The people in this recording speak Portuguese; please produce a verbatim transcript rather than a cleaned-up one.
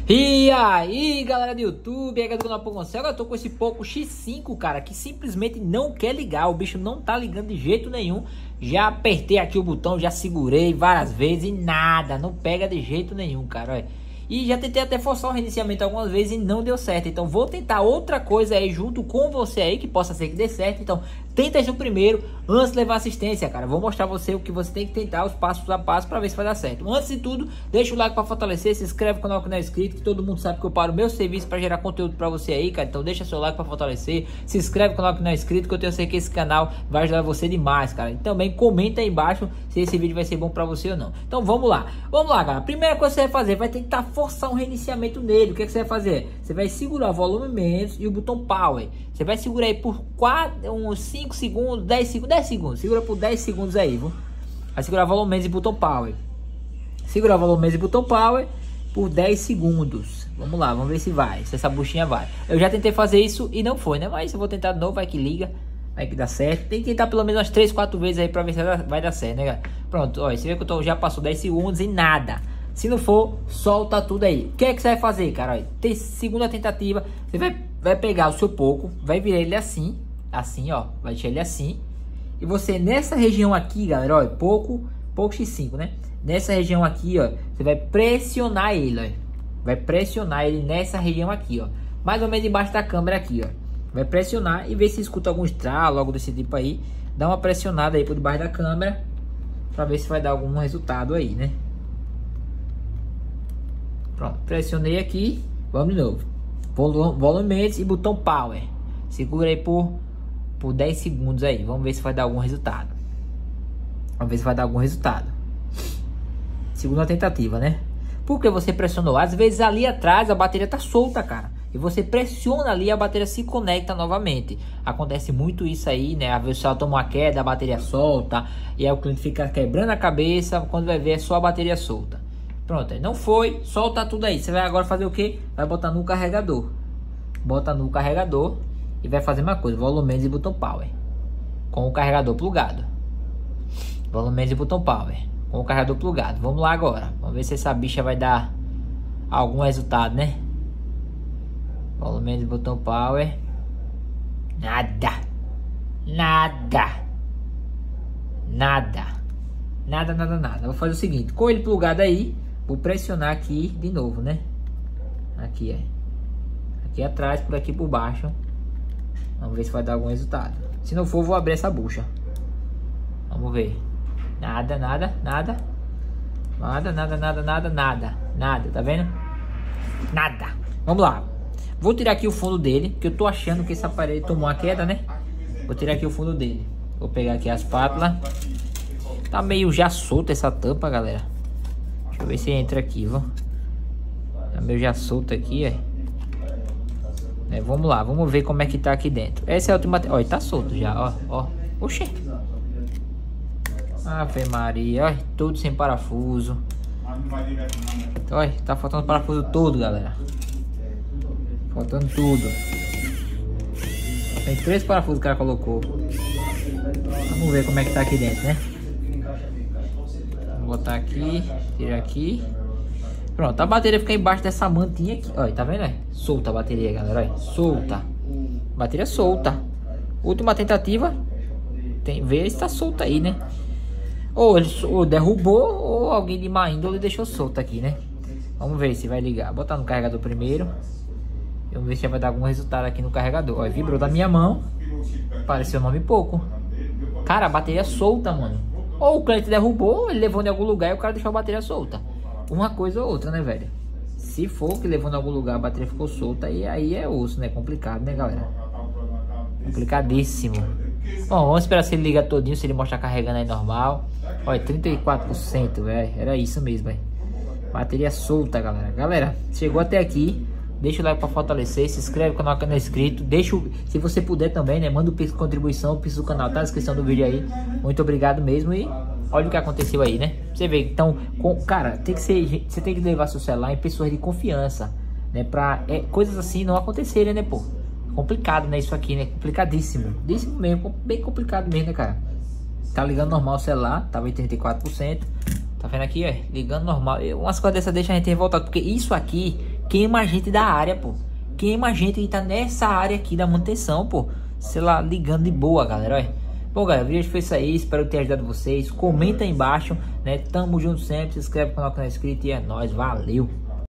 E aí, galera do YouTube, é do Poco Cego. Eu tô com esse Poco X cinco, cara, que simplesmente não quer ligar. O bicho não tá ligando de jeito nenhum. Já apertei aqui o botão, já segurei várias vezes e nada, não pega de jeito nenhum, cara, olha. E já tentei até forçar o reiniciamento algumas vezes e não deu certo. Então vou tentar outra coisa aí junto com você aí, que possa ser que dê certo. Então tenta isso primeiro, antes de levar assistência, cara. Vou mostrar você o que você tem que tentar, os passos a passo para ver se vai dar certo. Antes de tudo, deixa o like para fortalecer, se inscreve no canal que não é inscrito, que todo mundo sabe que eu paro o meu serviço para gerar conteúdo para você aí, cara. Então deixa seu like para fortalecer, se inscreve no canal que não é inscrito, que eu tenho certeza que esse canal vai ajudar você demais, cara. E também comenta aí embaixo se esse vídeo vai ser bom para você ou não. Então vamos lá, vamos lá, cara. Primeira coisa que você vai fazer, vai tentar forçar um reiniciamento nele. O que, é que você vai fazer? Você vai segurar o volume menos e o botão power. Você vai segurar aí por quatro, uns cinco segundos, dez segundos, dez segundos. Segura por dez segundos aí, viu? Vai segurar o volume menos e botão power. Segurar o volume menos e botão power por dez segundos. Vamos lá, vamos ver se vai, se essa buchinha vai. Eu já tentei fazer isso e não foi, né? Mas eu vou tentar de novo, vai que liga, vai que dá certo. Tem que tentar pelo menos umas três, quatro vezes aí pra ver se vai dar certo, né, galera? Pronto, ó, você vê que eu tô, já passou dez segundos e nada. Se não for, solta tudo aí. O que é que você vai fazer, cara? Olha, tem segunda tentativa. Você vai, vai pegar o seu Poco, vai virar ele assim, assim, ó. Vai deixar ele assim. E você, nessa região aqui, galera, olha, Poco, Poco X cinco, né? Nessa região aqui, ó, você vai pressionar ele, ó. Vai pressionar ele nessa região aqui, ó. Mais ou menos embaixo da câmera aqui, ó. Vai pressionar e ver se escuta algum estralo, algo desse tipo aí. Dá uma pressionada aí por debaixo da câmera, pra ver se vai dar algum resultado aí, né? Pronto, pressionei aqui, vamos de novo. Volume e botão power. Segura aí por, por dez segundos aí. Vamos ver se vai dar algum resultado. Vamos ver se vai dar algum resultado. Segunda tentativa, né? Porque você pressionou. Às vezes ali atrás a bateria tá solta, cara. E você pressiona ali, a bateria se conecta novamente. Acontece muito isso aí, né? Às vezes ela toma uma queda, a bateria solta. E aí o cliente fica quebrando a cabeça. Quando vai ver é só a bateria solta. Pronto, aí não foi, solta tudo aí. Você vai agora fazer o que? Vai botar no carregador. Bota no carregador e vai fazer a mesma coisa, volume e botão power. Com o carregador plugado. Volume e botão power. Com o carregador plugado. Vamos lá agora. Vamos ver se essa bicha vai dar algum resultado, né? Volume e botão power. Nada. Nada. Nada. Nada, nada, nada. Vou fazer o seguinte, com ele plugado aí, vou pressionar aqui de novo, né? Aqui, é. Aqui atrás, por aqui por baixo. Vamos ver se vai dar algum resultado. Se não for, vou abrir essa bucha. Vamos ver. Nada, nada, nada. Nada, nada, nada, nada, nada. Nada, tá vendo? Nada. Vamos lá. Vou tirar aqui o fundo dele, porque eu tô achando que esse aparelho tomou uma queda, né? Vou tirar aqui o fundo dele. Vou pegar aqui a espátula. Tá meio já solta essa tampa, galera. Deixa eu ver se entra aqui, viu? Tá meio já solta aqui, ó. É, vamos lá, vamos ver como é que tá aqui dentro. Essa é a última... Olha, tá solto já, ó, ó. Oxê. Ave Maria, ó. Tudo sem parafuso. Olha, tá faltando parafuso todo, galera. Faltando tudo. Tem três parafusos que o cara colocou. Vamos ver como é que tá aqui dentro, né? Vou botar aqui, tirar aqui. Pronto, a bateria fica embaixo dessa mantinha aqui. Olha, tá vendo? É? Solta a bateria, galera. Olha, solta. Bateria solta. Última tentativa. Tem ver se tá solta aí, né? Ou ele ou derrubou, ou alguém de má índole deixou solta aqui, né? Vamos ver se vai ligar. Vou botar no carregador primeiro. Vamos ver se vai dar algum resultado aqui no carregador. Olha, vibrou da minha mão. Pareceu nome pouco. Cara, a bateria solta, mano. Ou o cliente derrubou, ele levou em algum lugar e o cara deixou a bateria solta. Uma coisa ou outra, né, velho? Se for que levou em algum lugar, a bateria ficou solta, e aí é osso, né? Complicado, né, galera? Complicadíssimo. Bom, vamos esperar se ele liga todinho, se ele mostrar carregando aí normal. Olha, trinta e quatro por cento, velho. Era isso mesmo, velho. Bateria solta, galera. Galera, chegou até aqui. Deixa o like para fortalecer, se inscreve no canal que não é inscrito. Deixa o, se você puder também, né? Manda o pix de contribuição, o pix do canal, tá na descrição do vídeo aí. Muito obrigado mesmo e olha o que aconteceu aí, né? Você vê, então, com, cara, tem que ser, você tem que levar seu celular em pessoas de confiança, né? Pra é, coisas assim não acontecerem, né, pô? Complicado, né? Isso aqui, né? Complicadíssimo. Díssimo mesmo, bem complicado mesmo, né, cara? Tá ligando normal o celular, tava em trinta e quatro por cento. Tá vendo aqui, ó? Ligando normal. Umas coisas dessas deixam a gente revoltado, porque isso aqui queima a gente da área, pô. Queima a gente que tá nessa área aqui da manutenção, pô. Sei lá, ligando de boa, galera, olha. Bom, galera, o vídeo foi isso aí. Espero ter ajudado vocês. Comenta aí embaixo, né? Tamo junto sempre. Se inscreve no canal que não é inscrito e é nóis. Valeu!